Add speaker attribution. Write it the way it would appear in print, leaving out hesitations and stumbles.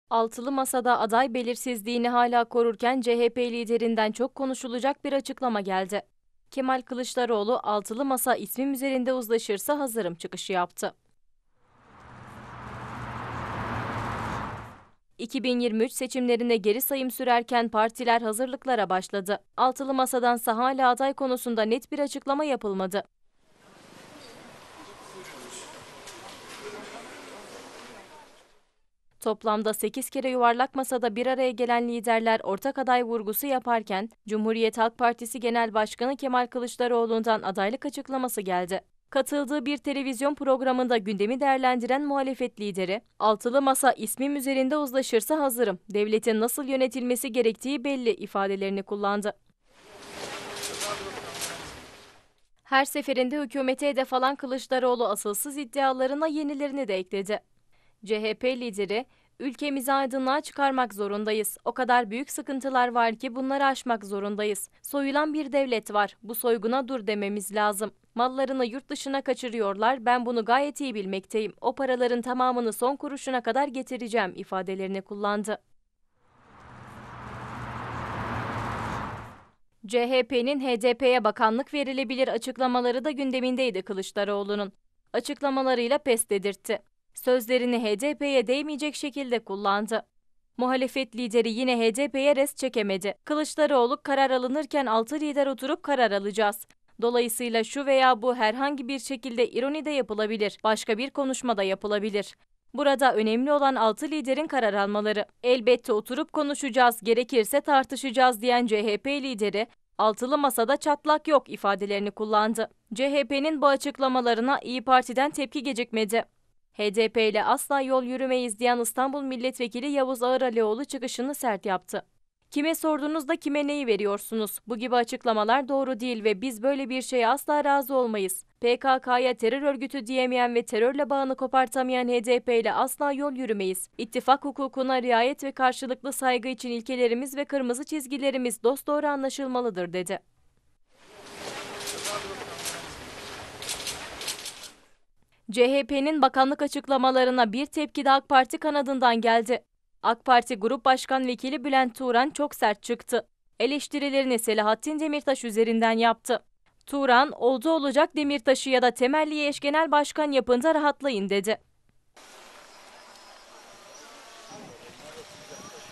Speaker 1: Altılı Masa'da aday belirsizliğini hala korurken CHP liderinden çok konuşulacak bir açıklama geldi. Kemal Kılıçdaroğlu, Altılı Masa ismim üzerinde uzlaşırsa hazırım çıkışı yaptı. 2023 seçimlerine geri sayım sürerken partiler hazırlıklara başladı. Altılı Masa'dansa hala aday konusunda net bir açıklama yapılmadı. Toplamda 8 kere yuvarlak masada bir araya gelen liderler ortak aday vurgusu yaparken, Cumhuriyet Halk Partisi Genel Başkanı Kemal Kılıçdaroğlu'ndan adaylık açıklaması geldi. Katıldığı bir televizyon programında gündemi değerlendiren muhalefet lideri, "Altılı Masa ismim üzerinde uzlaşırsa hazırım, devletin nasıl yönetilmesi gerektiği belli" ifadelerini kullandı. Her seferinde hükümete hedef alan Kılıçdaroğlu asılsız iddialarına yenilerini de ekledi. CHP lideri, "Ülkemizi aydınlığa çıkarmak zorundayız. O kadar büyük sıkıntılar var ki bunları aşmak zorundayız. Soyulan bir devlet var. Bu soyguna dur dememiz lazım. Mallarını yurt dışına kaçırıyorlar. Ben bunu gayet iyi bilmekteyim. O paraların tamamını son kuruşuna kadar getireceğim" ifadelerini kullandı. CHP'nin HDP'ye bakanlık verilebilir açıklamaları da gündemindeydi Kılıçdaroğlu'nun. Açıklamalarıyla pes dedirtti. Sözlerini HDP'ye değmeyecek şekilde kullandı. Muhalefet lideri yine HDP'ye res çekemedi. Kılıçdaroğlu, "Karar alınırken 6 lider oturup karar alacağız. Dolayısıyla şu veya bu herhangi bir şekilde ironi de yapılabilir, başka bir konuşma da yapılabilir. Burada önemli olan 6 liderin karar almaları. Elbette oturup konuşacağız, gerekirse tartışacağız" diyen CHP lideri, "Altılı Masa'da çatlak yok" ifadelerini kullandı. CHP'nin bu açıklamalarına İYİ Parti'den tepki gecikmedi. HDP ile asla yol yürümeyiz diyen İstanbul Milletvekili Yavuz Ağıralioğlu çıkışını sert yaptı. "Kime sorduğunuzda kime neyi veriyorsunuz? Bu gibi açıklamalar doğru değil ve biz böyle bir şeye asla razı olmayız. PKK'ya terör örgütü diyemeyen ve terörle bağını kopartamayan HDP ile asla yol yürümeyiz. İttifak hukukuna riayet ve karşılıklı saygı için ilkelerimiz ve kırmızı çizgilerimiz dosdoğru anlaşılmalıdır" dedi. CHP'nin bakanlık açıklamalarına bir tepki de AK Parti kanadından geldi. AK Parti Grup Başkan Vekili Bülent Turan çok sert çıktı. Eleştirilerini Selahattin Demirtaş üzerinden yaptı. Turan, "Oldu olacak Demirtaş'ı ya da Temelli'yi eş genel başkan yapın da rahatlayın" dedi.